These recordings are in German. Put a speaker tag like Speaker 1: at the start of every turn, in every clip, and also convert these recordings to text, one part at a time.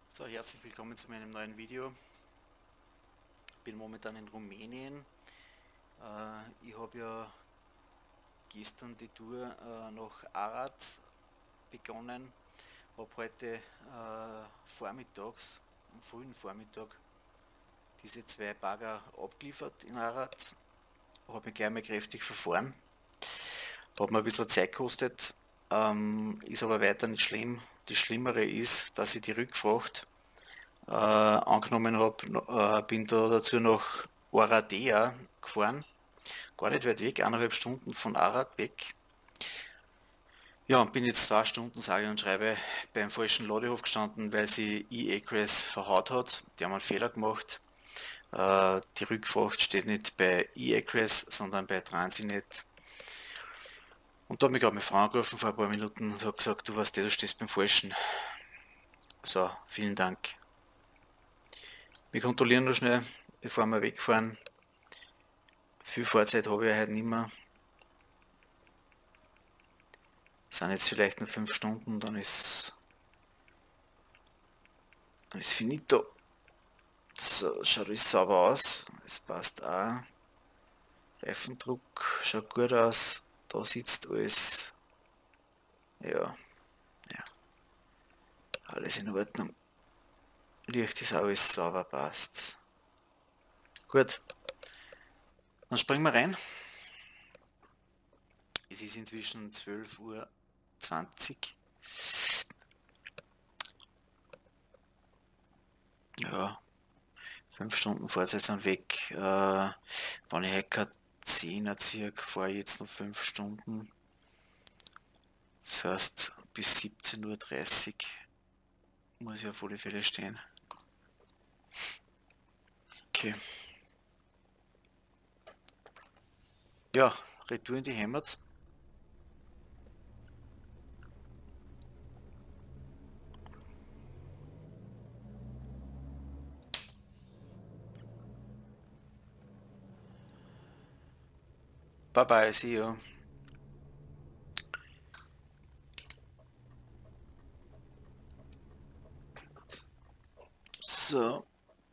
Speaker 1: So, herzlich willkommen zu meinem neuen Video. Ich bin momentan in Rumänien. Ich habe ja gestern die Tour nach Arad begonnen. Habe heute vormittags, am frühen Vormittag, diese zwei Bagger abgeliefert in Arad. Habe mich gleich mal kräftig verfahren. Hat mir ein bisschen Zeit gekostet, ist aber weiter nicht schlimm. Das Schlimmere ist, dass ich die Rückfracht angenommen habe, bin da dazu nach Oradea gefahren, gar nicht weit weg, 1,5 Stunden von Arad weg. Ja, und bin jetzt 2 Stunden, sage und schreibe, beim falschen Ladehof gestanden, weil sie eAcres verhaut hat. Die haben einen Fehler gemacht. Die Rückfracht steht nicht bei eAcres, sondern bei Transinet. Und da hat mich gerade meine Frau angerufen vor ein paar Minuten und hat gesagt, du weißt, du stehst beim Falschen. So, vielen Dank. Wir kontrollieren noch schnell, bevor wir wegfahren. Viel Fahrzeit habe ich heute nicht mehr. Sind jetzt vielleicht nur 5 Stunden, dann ist finito. So, schaut alles sauber aus. Es passt auch. Reifendruck schaut gut aus. Da sitzt alles. Ja, ja. Alles in Ordnung. Licht ist alles sauber, passt. Gut. Dann springen wir rein. Es ist inzwischen 12:20 Uhr. Ja, 5 Stunden Fahrzeit sind weg. Wenn ich heute kein 10er ziehe, fahre ich jetzt noch 5 Stunden. Das heißt, bis 17:30 Uhr muss ich auf alle Fälle stehen. Okay. Ja, Retour in die Heimat. Bye bye, see you. So.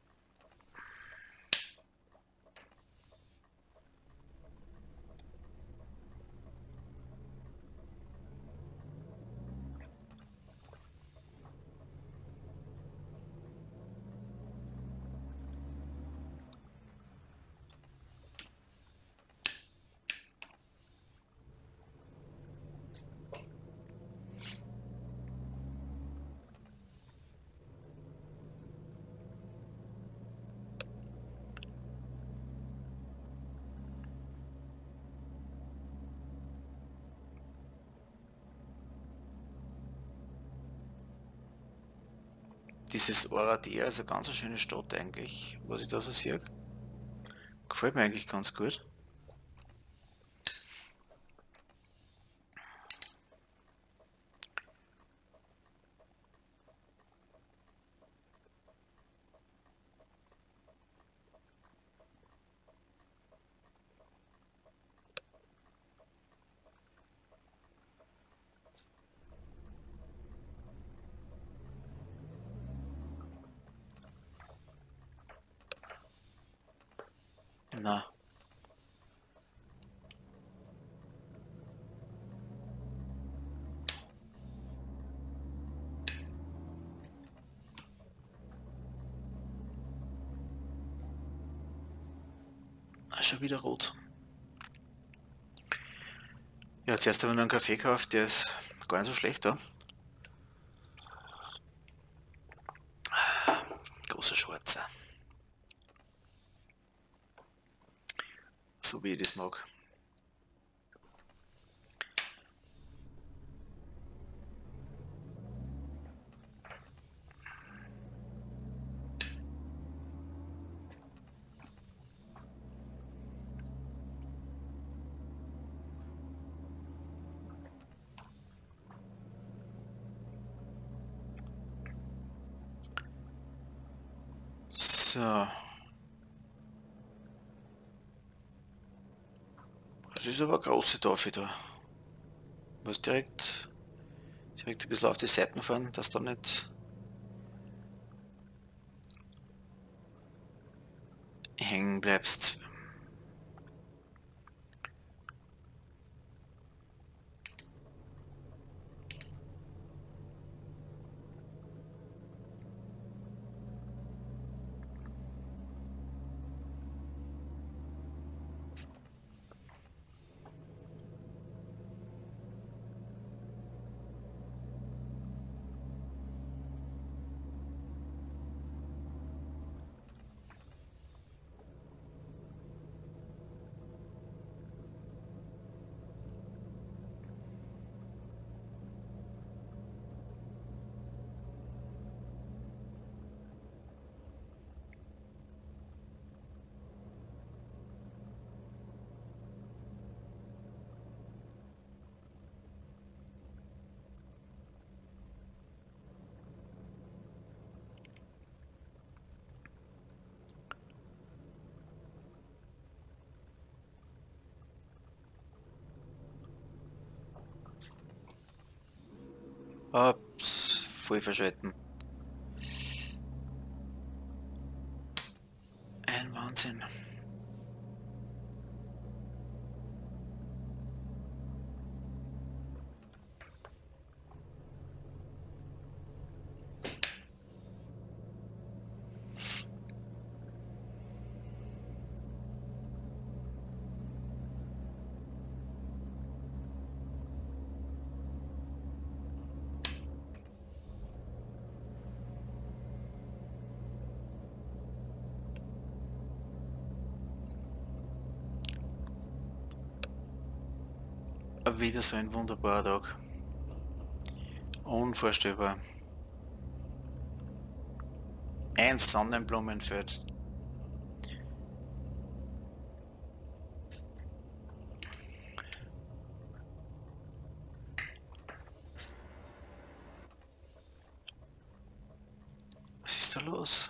Speaker 1: Dieses Oradea ist eine ganz schöne Stadt eigentlich, was ich da so sehe. Gefällt mir eigentlich ganz gut. Na. Schon wieder rot. Ja, zuerst habe ich noch einen Kaffee gekauft, der ist gar nicht so schlecht da. Großer Schwarzer. So wie ich das mag. So. Das ist aber eine große Tafel da. Ich muss direkt ein bisschen auf die Seiten fahren, dass da nicht hängen bleibst. Ups, voll verschalten. Ein Wahnsinn. Wieder so ein wunderbarer Tag. Unvorstellbar. Ein Sonnenblumenfeld. Was ist da los?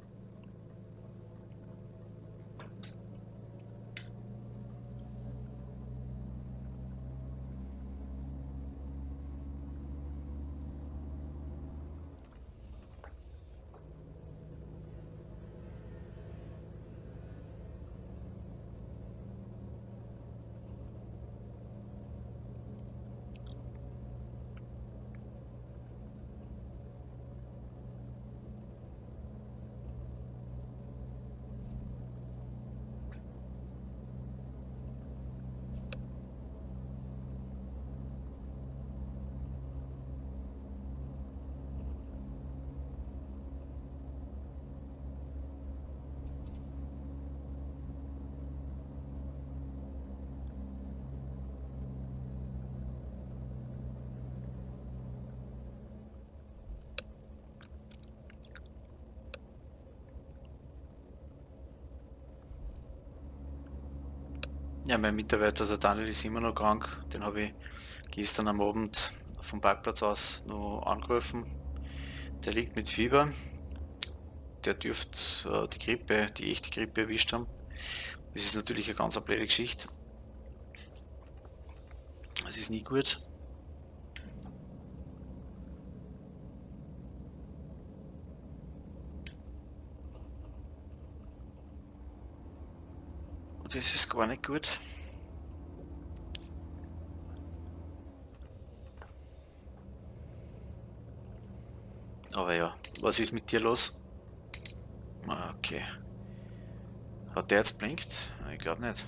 Speaker 1: Ja, mein Mitarbeiter, der Daniel, ist immer noch krank. Den habe ich gestern am Abend vom Parkplatz aus noch angerufen. Der liegt mit Fieber. Der dürfte die Grippe, die echte Grippe erwischt haben. Das ist natürlich eine ganz blöde Geschichte. Es ist nie gut. Und das ist gar nicht gut. Aber ja, was ist mit dir los? Okay. Hat der jetzt blinkt? Ich glaube nicht.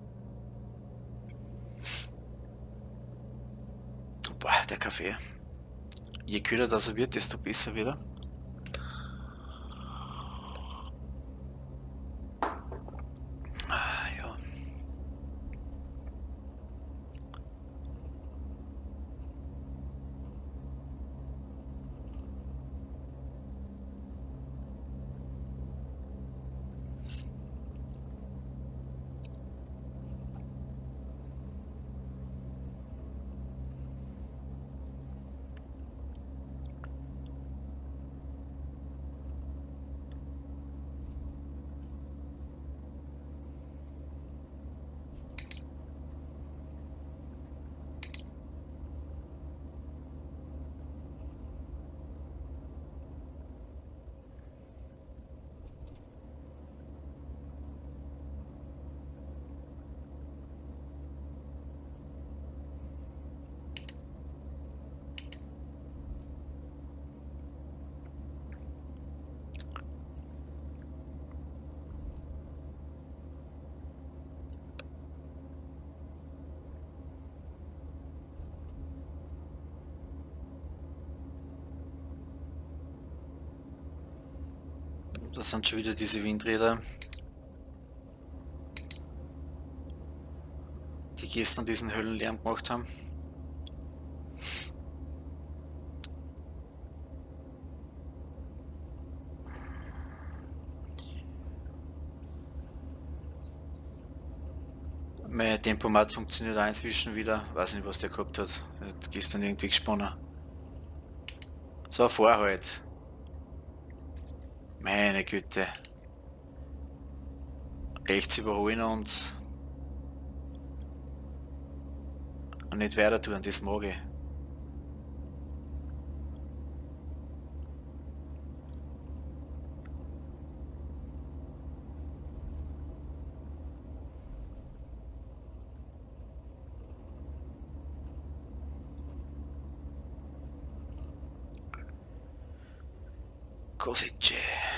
Speaker 1: Boah, der Kaffee. Je kühler das er wird, desto besser wieder. Ja. Das sind schon wieder diese Windräder, die gestern diesen Höllenlärm gemacht haben. Mein Tempomat funktioniert auch inzwischen wieder. Weiß nicht, was der gehabt hat. Der hat gestern irgendwie gesponnen. So, fahr halt. Meine Güte. Rechts überholen und nicht weiter tun, das mag ich. Kosice.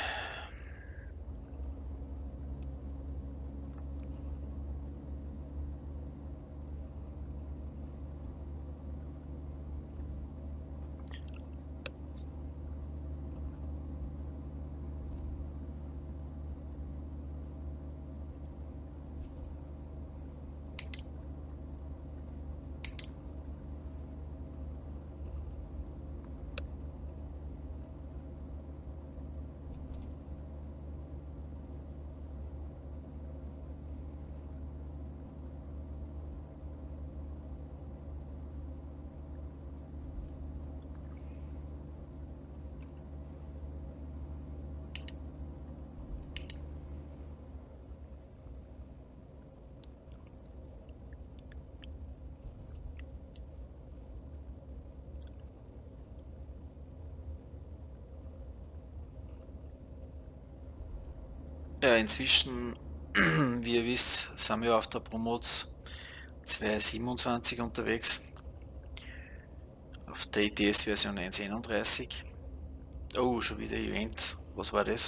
Speaker 1: Ja, inzwischen, wie ihr wisst, sind wir auf der Promoz 2.27 unterwegs. Auf der ITS-Version 1.31. Oh, schon wieder Event. Was war das?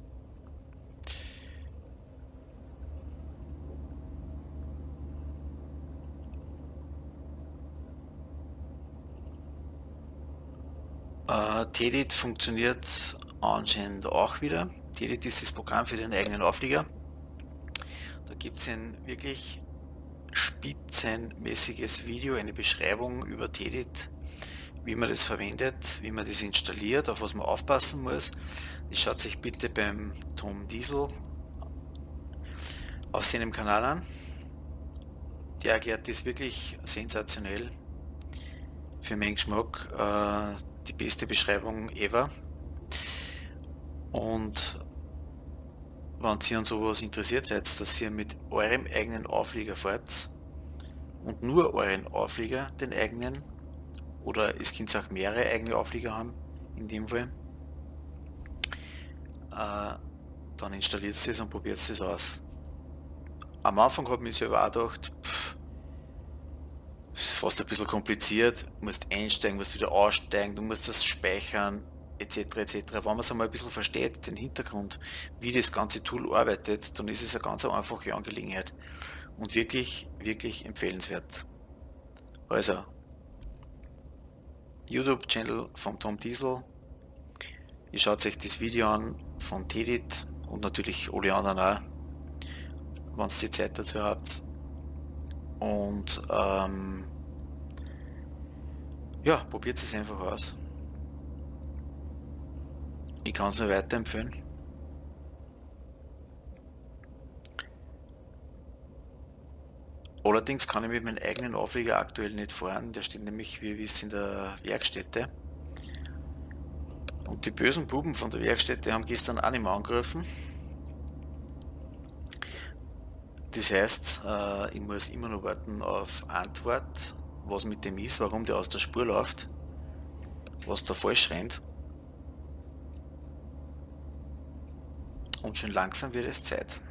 Speaker 1: Tedit funktioniert anscheinend auch wieder. Tedit ist das Programm für den eigenen Auflieger. Da gibt es ein wirklich spitzenmäßiges Video, eine Beschreibung über Tedit, wie man das verwendet, wie man das installiert, auf was man aufpassen muss. Das schaut sich bitte beim Tom Diesel auf seinem Kanal an. Der erklärt das wirklich sensationell. Für meinen Geschmack die beste Beschreibung ever. Und wenn ihr an sowas interessiert seid, dass ihr mit eurem eigenen Auflieger fahrt und nur euren Auflieger, den eigenen, oder es könnt auch mehrere eigene Auflieger haben, in dem Fall, dann installiert es das und probiert es aus. Am Anfang habe ich mir selber auch gedacht, ist fast ein bisschen kompliziert, du musst einsteigen, musst wieder aussteigen, du musst das speichern, etc. etc. Wenn man es einmal ein bisschen versteht, den Hintergrund, wie das ganze Tool arbeitet, dann ist es eine ganz einfache Angelegenheit und wirklich, wirklich empfehlenswert. Also, YouTube-Channel von Tom Diesel, ihr schaut euch das Video an von Tedit und natürlich alle anderen auch, wenn ihr die Zeit dazu habt. Und ja, probiert es einfach aus. Ich kann es nur weiterempfehlen. Allerdings kann ich mit meinem eigenen Auflieger aktuell nicht fahren. Der steht nämlich, wie ihr wisst, in der Werkstätte. Und die bösen Buben von der Werkstätte haben gestern auch nicht mehr angerufen. Das heißt, ich muss immer noch warten auf Antwort, was mit dem ist, warum der aus der Spur läuft, was da falsch rennt. Und schon langsam wird es Zeit.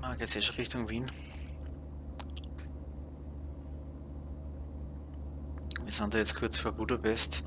Speaker 1: Geht es eh schon Richtung Wien. Wir sind da jetzt kurz vor Budapest.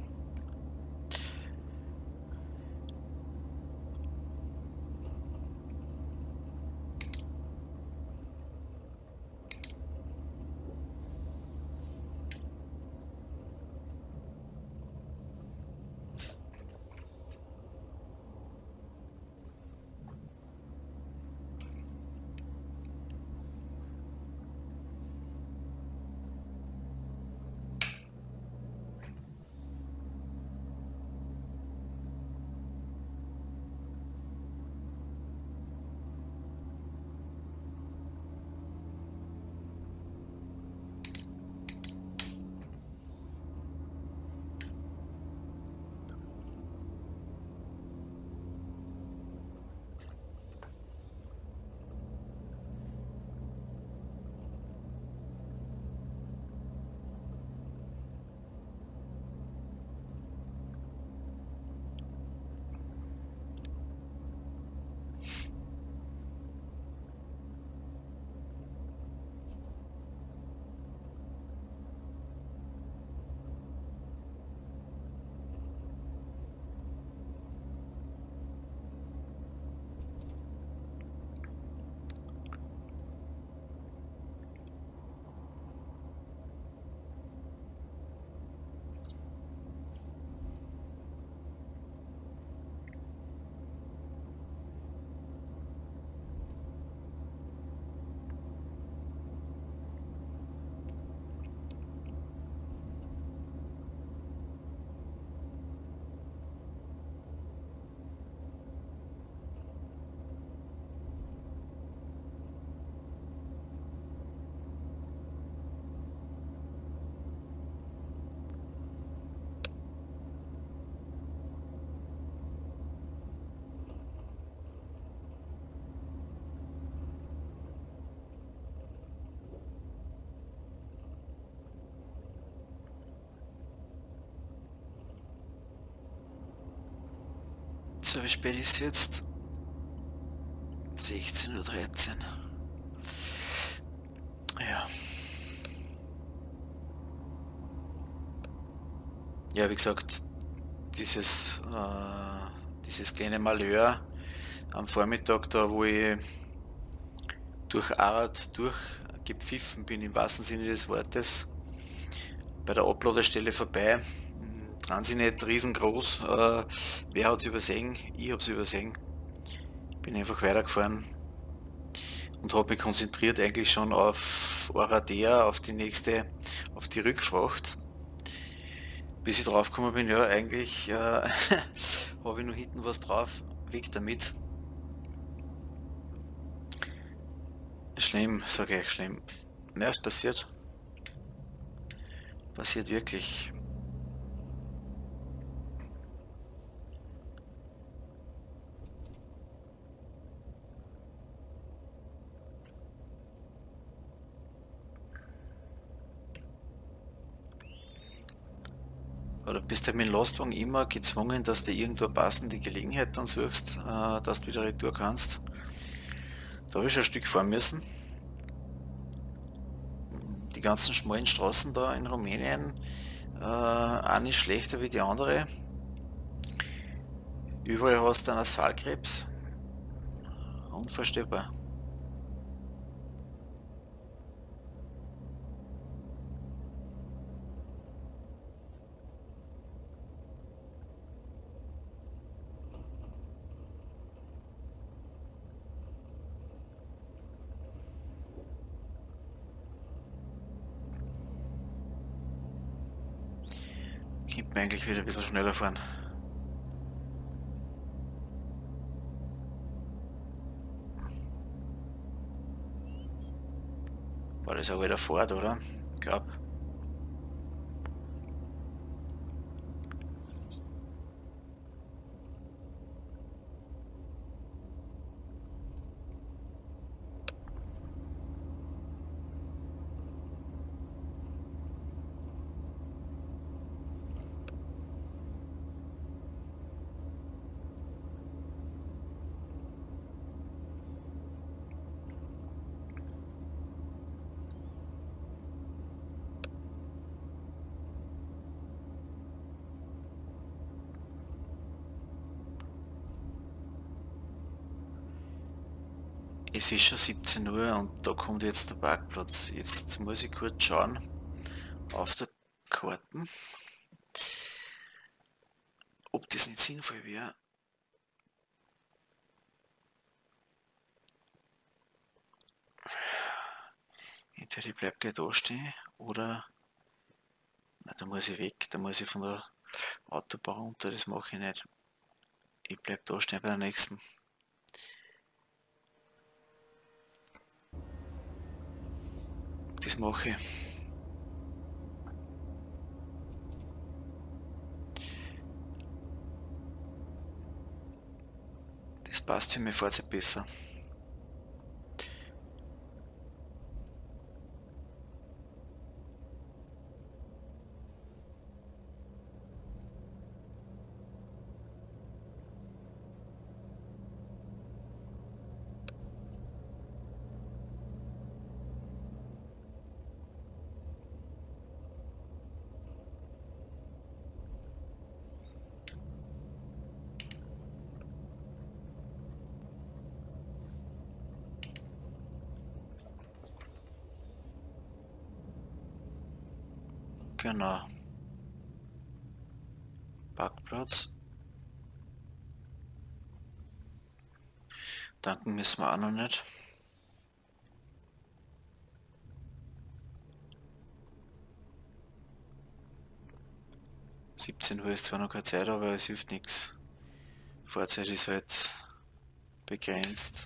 Speaker 1: So, wie spät ist es jetzt? 16:13 Uhr. Ja. Ja, wie gesagt, dieses kleine Malheur am Vormittag da, wo ich durch Arad durchgepfiffen bin, im wahrsten Sinne des Wortes, bei der Abladestelle vorbei. Dran sie nicht riesengroß. Wer hat es übersehen? Ich habe es übersehen. Bin einfach weitergefahren und habe mich konzentriert eigentlich schon auf Oradea, auf die Rückfracht. Bis ich drauf gekommen bin, ja, eigentlich habe ich noch hinten was drauf, weg damit. Schlimm, sage ich, schlimm. Ja, es passiert. Passiert wirklich. Oder bist du mit dem Lastwagen immer gezwungen, dass du irgendwo eine passende Gelegenheit dann suchst, dass du wieder retour kannst? Da habe ich schon ein Stück fahren müssen. Die ganzen schmalen Straßen da in Rumänien, eine schlechter wie die andere. Überall hast du einen Asphaltkrebs. Unvorstellbar. Könnte man eigentlich wieder ein bisschen schneller fahren. War das auch wieder Fahrt, oder? Ich glaube. Es ist schon 17 Uhr und da kommt jetzt der Parkplatz. Jetzt muss ich kurz schauen auf der Karten, ob das nicht sinnvoll wäre. Entweder ich bleibe gleich da stehen oder na, da muss ich weg, da muss ich von der Autobahn runter, das mache ich nicht. Ich bleibe da stehen bei der nächsten. Das mache ich. Das passt für mich Fahrzeug besser. Genau. Parkplatz. Tanken müssen wir auch noch nicht. (17 Uhr) ist zwar noch keine Zeit, aber es hilft nichts. Fahrzeit ist halt begrenzt.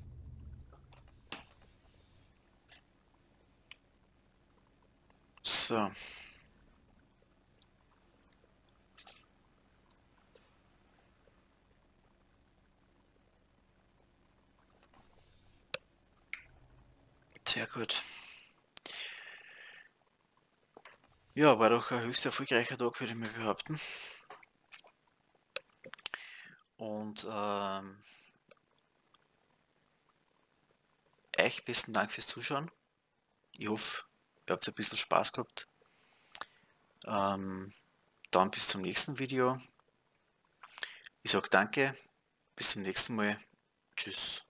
Speaker 1: So. Sehr gut. Ja, war doch ein höchst erfolgreicher Tag, würde ich mal behaupten. Und euch besten Dank fürs Zuschauen. Ich hoffe, ihr habt ein bisschen Spaß gehabt. Dann bis zum nächsten Video. Ich sage danke, bis zum nächsten Mal. Tschüss.